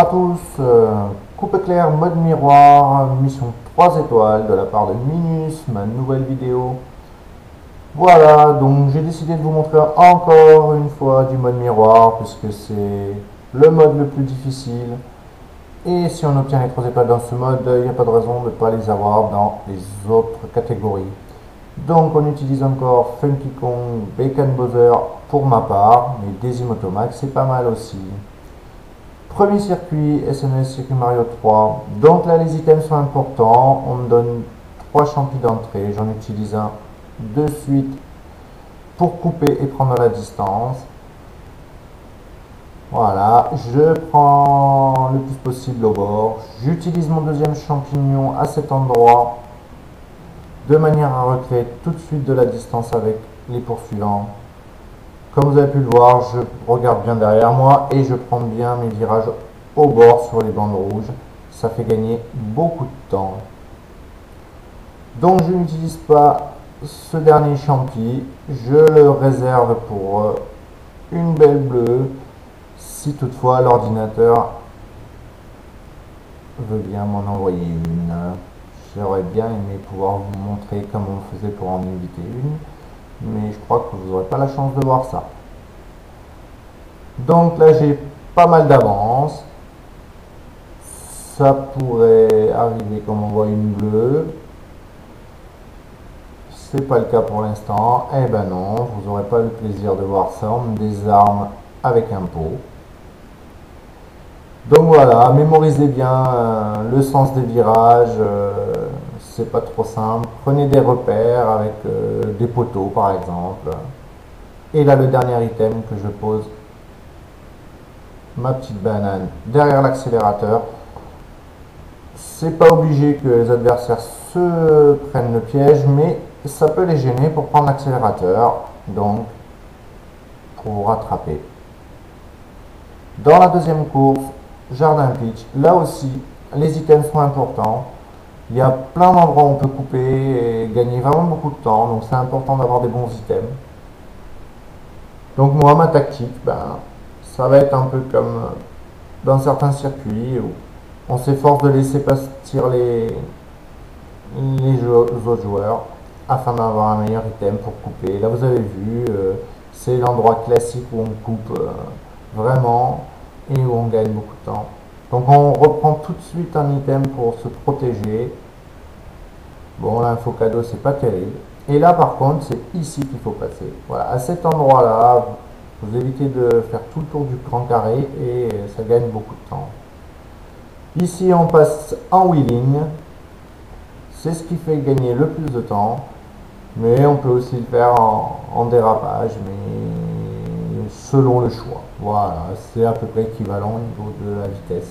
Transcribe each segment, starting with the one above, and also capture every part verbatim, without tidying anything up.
à tous, euh, coupe éclair, mode miroir, mission trois étoiles de la part de Minus, ma nouvelle vidéo. Voilà, donc j'ai décidé de vous montrer encore une fois du mode miroir, puisque c'est le mode le plus difficile. Et si on obtient les trois étoiles dans ce mode, il n'y a pas de raison de ne pas les avoir dans les autres catégories. Donc on utilise encore Funky Kong, Bacon Bowser pour ma part, mais Desimoto Max c'est pas mal aussi. Premier circuit, S N E S Circuit Mario trois. Donc là, les items sont importants. On me donne trois champis d'entrée. J'en utilise un de suite pour couper et prendre la distance. Voilà, je prends le plus possible au bord. J'utilise mon deuxième champignon à cet endroit de manière à recréer tout de suite de la distance avec les poursuivants. Comme vous avez pu le voir, je regarde bien derrière moi et je prends bien mes virages au bord sur les bandes rouges. Ça fait gagner beaucoup de temps. Donc je n'utilise pas ce dernier champi. Je le réserve pour une belle bleue. Si toutefois l'ordinateur veut bien m'en envoyer une. J'aurais bien aimé pouvoir vous montrer comment on faisait pour en éviter une. Mais je crois que vous n'aurez pas la chance de voir ça. Donc là j'ai pas mal d'avance. Ça pourrait arriver comme on voit une bleue. C'est pas le cas pour l'instant. Eh ben non, vous n'aurez pas le plaisir de voir ça. On me désarme avec un pot. Donc voilà, mémorisez bien euh, le sens des virages. Euh, c'est pas trop simple. Prenez des repères avec euh, des poteaux par exemple. Et là le dernier item que je pose, ma petite banane derrière l'accélérateur. C'est pas obligé que les adversaires se prennent le piège, mais ça peut les gêner pour prendre l'accélérateur, donc pour rattraper. Dans la deuxième course, Jardin Peach, là aussi les items sont importants. Il y a plein d'endroits où on peut couper et gagner vraiment beaucoup de temps, donc c'est important d'avoir des bons items. Donc moi, ma tactique, ben, ça va être un peu comme dans certains circuits où on s'efforce de laisser partir les, les autres joueurs afin d'avoir un meilleur item pour couper. Là vous avez vu, euh, c'est l'endroit classique où on coupe euh, vraiment et où on gagne beaucoup de temps. Donc on reprend tout de suite un item pour se protéger. Bon, l'info cadeau c'est pas terrible. Et là par contre c'est ici qu'il faut passer. Voilà, à cet endroit là, vous évitez de faire tout le tour du grand carré et ça gagne beaucoup de temps. Ici on passe en wheeling. C'est ce qui fait gagner le plus de temps. Mais on peut aussi le faire en, en dérapage, mais selon le choix. Voilà, c'est à peu près équivalent au niveau de la vitesse.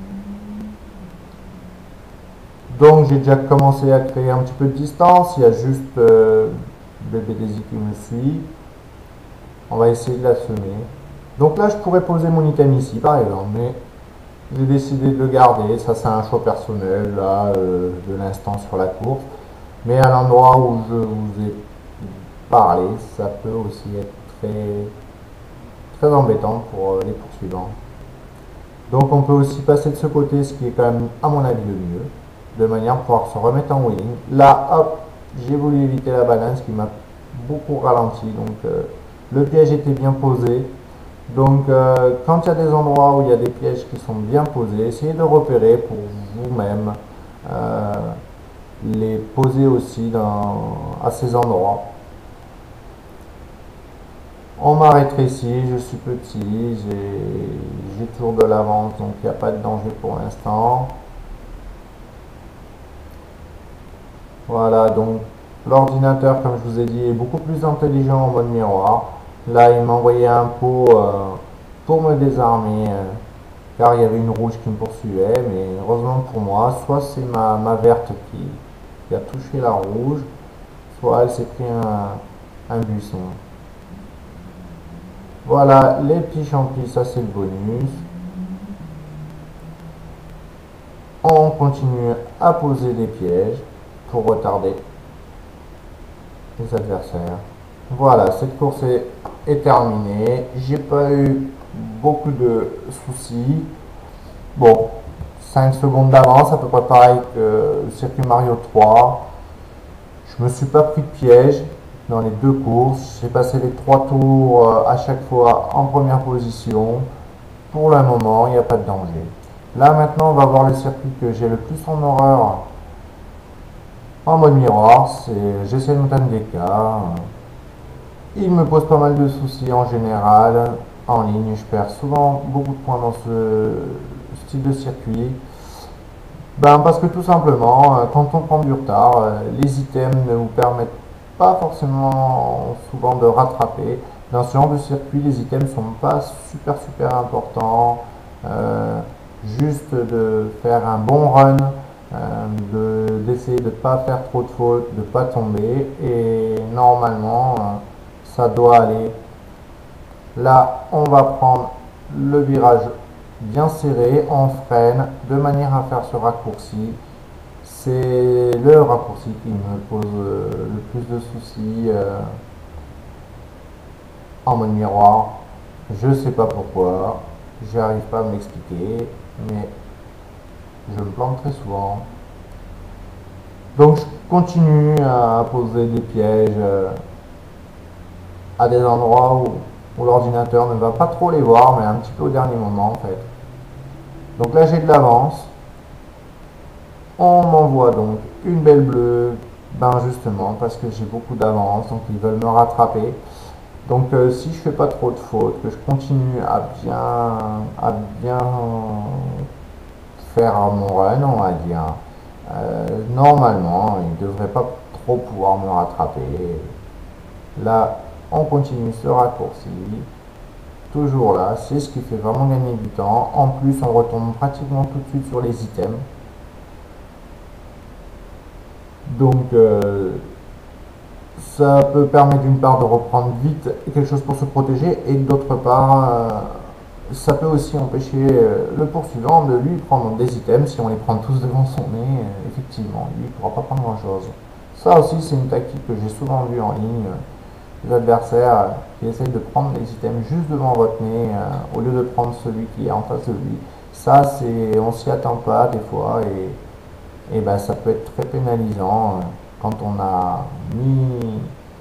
Donc j'ai déjà commencé à créer un petit peu de distance. Il y a juste euh, bébé Daisy qui me suit. On va essayer de la semer. Donc là je pourrais poser mon item ici par exemple, mais j'ai décidé de le garder. Ça c'est un choix personnel là, euh, de l'instant sur la course. Mais à l'endroit où je vous ai parlé, ça peut aussi être très, très embêtant pour les poursuivants. Donc on peut aussi passer de ce côté, ce qui est quand même à mon avis le mieux, de manière à pouvoir se remettre en wheeling. Là, hop, j'ai voulu éviter la banane, ce qui m'a beaucoup ralenti. Donc euh, le piège était bien posé. Donc euh, quand il y a des endroits où il y a des pièges qui sont bien posés, essayez de repérer pour vous-même. Euh, les poser aussi dans, à ces endroits. On m'a rétréci, je suis petit, j'ai toujours de l'avance, donc il n'y a pas de danger pour l'instant. Voilà, donc l'ordinateur, comme je vous ai dit, est beaucoup plus intelligent en mode miroir. Là, il m'a envoyé un pot euh, pour me désarmer, euh, car il y avait une rouge qui me poursuivait, mais heureusement pour moi, soit c'est ma, ma verte qui a touché la rouge, soit elle s'est pris un, un buisson. Voilà, les petits champis, ça c'est le bonus. On continue à poser des pièges pour retarder les adversaires. Voilà, cette course est, est terminée. J'ai pas eu beaucoup de soucis. Bon, cinq secondes d'avance, à peu près pareil que le circuit Mario trois. Je me suis pas pris de piège dans les deux courses. J'ai passé les trois tours euh, à chaque fois en première position. Pour le moment, il n'y a pas de danger. Là maintenant, on va voir le circuit que j'ai le plus en horreur en mode miroir. C'est j'essaie de montagne des cas. Il me pose pas mal de soucis en général. En ligne, je perds souvent beaucoup de points dans ce style de circuit. Ben, parce que tout simplement, euh, quand on prend du retard, euh, les items ne vous permettent pas forcément souvent de rattraper. Dans ce genre de circuit, les items sont pas super super importants. Euh, juste de faire un bon run, euh, de- d'essayer de ne pas faire trop de fautes, de ne pas tomber. Et normalement, euh, ça doit aller. Là, on va prendre le virage bien serré, on freine de manière à faire ce raccourci. C'est le raccourci qui me pose euh, le plus de soucis euh, en mode miroir. Je sais pas pourquoi, j'arrive pas à me l'expliquer, mais je me plante très souvent. Donc je continue à poser des pièges euh, à des endroits où, où l'ordinateur ne va pas trop les voir, mais un petit peu au dernier moment en fait. Donc là j'ai de l'avance. On m'envoie donc une belle bleue, ben justement parce que j'ai beaucoup d'avance, donc ils veulent me rattraper. Donc euh, si je fais pas trop de fautes, que je continue à bien, à bien faire mon run, on va dire, euh, normalement ils ne devraient pas trop pouvoir me rattraper. Là, on continue ce raccourci. Toujours là, c'est ce qui fait vraiment gagner du temps. En plus, on retombe pratiquement tout de suite sur les items. Donc, euh, ça peut permettre d'une part de reprendre vite quelque chose pour se protéger et d'autre part, euh, ça peut aussi empêcher euh, le poursuivant de lui prendre des items. Si on les prend tous devant son nez, euh, effectivement, lui il ne pourra pas prendre grand chose. Ça aussi, c'est une tactique que j'ai souvent vue en ligne. Les adversaires qui essayent de prendre les items juste devant votre nez euh, au lieu de prendre celui qui est en face de lui. Ça, c'est, on s'y attend pas des fois et, et ben, ça peut être très pénalisant euh, quand on a ni,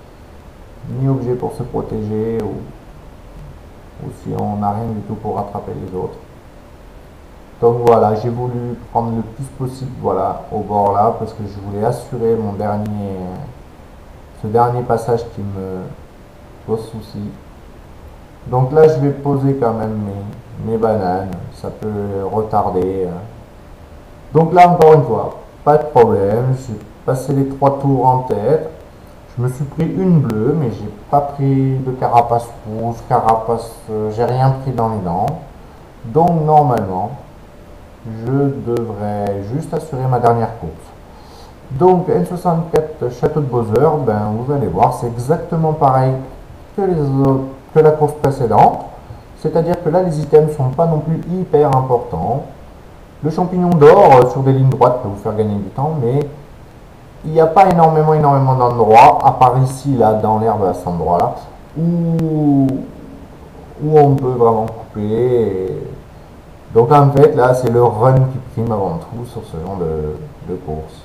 ni objet pour se protéger ou, ou si on n'a rien du tout pour rattraper les autres. Donc voilà, j'ai voulu prendre le plus possible voilà, au bord là parce que je voulais assurer mon dernier, ce dernier passage qui me pose souci. Donc là, je vais poser quand même mes, mes bananes. Ça peut retarder. Donc là, encore une fois, pas de problème. J'ai passé les trois tours en tête. Je me suis pris une bleue, mais j'ai pas pris de carapace rouge, carapace, euh, j'ai rien pris dans les dents. Donc normalement, je devrais juste assurer ma dernière course. Donc N soixante-quatre Château de Bowser, ben vous allez voir, c'est exactement pareil que les autres, que la course précédente. C'est-à-dire que là, les items ne sont pas non plus hyper importants. Le champignon d'or euh, sur des lignes droites peut vous faire gagner du temps, mais il n'y a pas énormément, énormément d'endroits, à part ici, là, dans l'herbe à cet endroit-là, où, où on peut vraiment couper. Et... Donc en fait, là, c'est le run qui prime avant tout sur ce genre de, de course.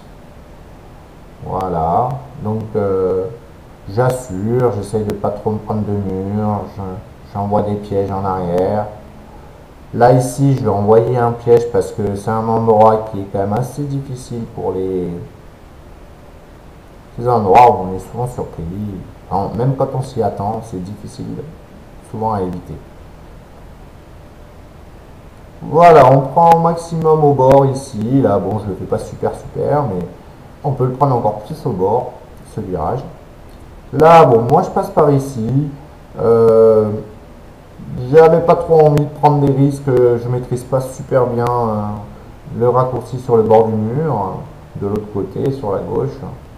Voilà. Donc, euh, j'assure, j'essaye de pas trop me prendre de mur, j'envoie des pièges en arrière. Là ici, je vais envoyer un piège parce que c'est un endroit qui est quand même assez difficile pour les, ces endroits où on est souvent surpris. Enfin, même quand on s'y attend, c'est difficile souvent à éviter. Voilà, on prend au maximum au bord ici. Là, bon, je le fais pas super super, mais on peut le prendre encore plus au bord, ce virage. Là, bon, moi je passe par ici. Euh, J'avais pas trop envie de prendre des risques. Je maîtrise pas super bien euh, le raccourci sur le bord du mur, de l'autre côté, sur la gauche.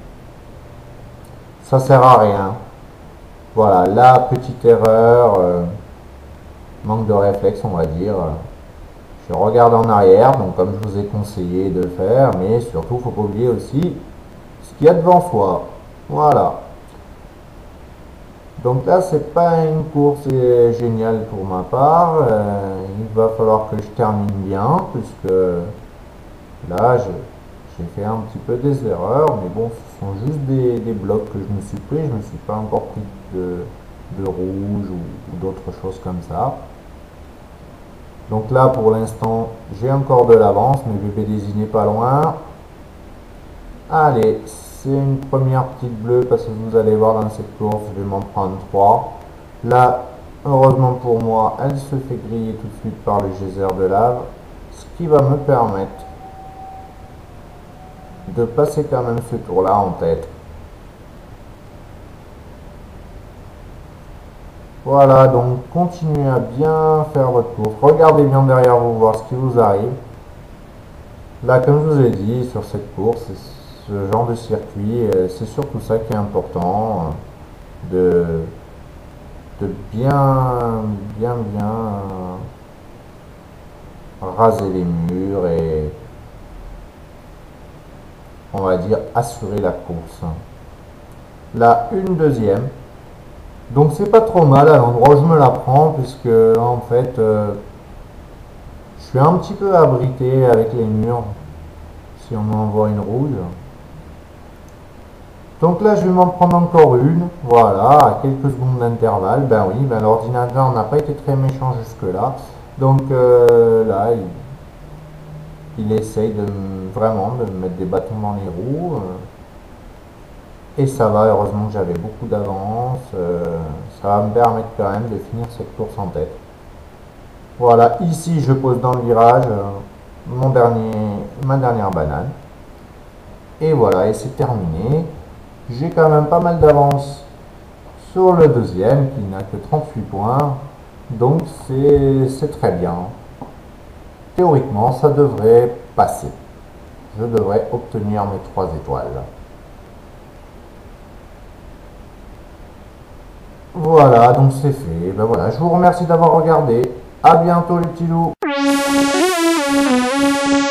Ça sert à rien. Voilà, la petite erreur, euh, manque de réflexe, on va dire. Je regarde en arrière, donc comme je vous ai conseillé de le faire, mais surtout, il ne faut pas oublier aussi ce qu'il y a devant soi. Voilà. Donc là, c'est pas une course euh, géniale pour ma part. Euh, il va falloir que je termine bien, puisque là, je- j'ai fait un petit peu des erreurs. Mais bon, ce sont juste des, des blocs que je me suis pris. Je me suis pas encore pris de, de rouge ou, ou d'autres choses comme ça. Donc là, pour l'instant, j'ai encore de l'avance, mais bébé désigné pas loin. Allez, c'est une première petite bleue parce que vous allez voir dans cette course, je vais m'en prendre trois. Là, heureusement pour moi, elle se fait griller tout de suite par le geyser de lave, ce qui va me permettre de passer quand même ce tour-là en tête. Voilà, donc continuez à bien faire votre course. Regardez bien derrière vous, voir ce qui vous arrive. Là, comme je vous ai dit, sur cette course, ce genre de circuit, euh, c'est surtout ça qui est important, euh, de, de bien, bien, bien euh, raser les murs et, on va dire, assurer la course. Là, une deuxième. Donc, c'est pas trop mal à l'endroit où je me la prends, puisque, en fait, euh, je suis un petit peu abrité avec les murs, si on m'envoie une rouge. Donc là, je vais m'en prendre encore une, voilà, à quelques secondes d'intervalle. Ben oui, ben l'ordinateur n'a pas été très méchant jusque-là. Donc euh, là, il, il essaye de me- vraiment de me mettre des bâtons dans les roues. euh, et ça va, heureusement que j'avais beaucoup d'avance. euh, ça va me permettre quand même de finir cette course en tête. Voilà, ici, je pose dans le virage euh, mon dernier, ma dernière banane. Et voilà, et c'est terminé. J'ai quand même pas mal d'avance sur le deuxième qui n'a que trente-huit points, donc c'est très bien. Théoriquement, ça devrait passer. Je devrais obtenir mes trois étoiles. Voilà, donc c'est fait. Ben voilà, je vous remercie d'avoir regardé. À bientôt les petits loups.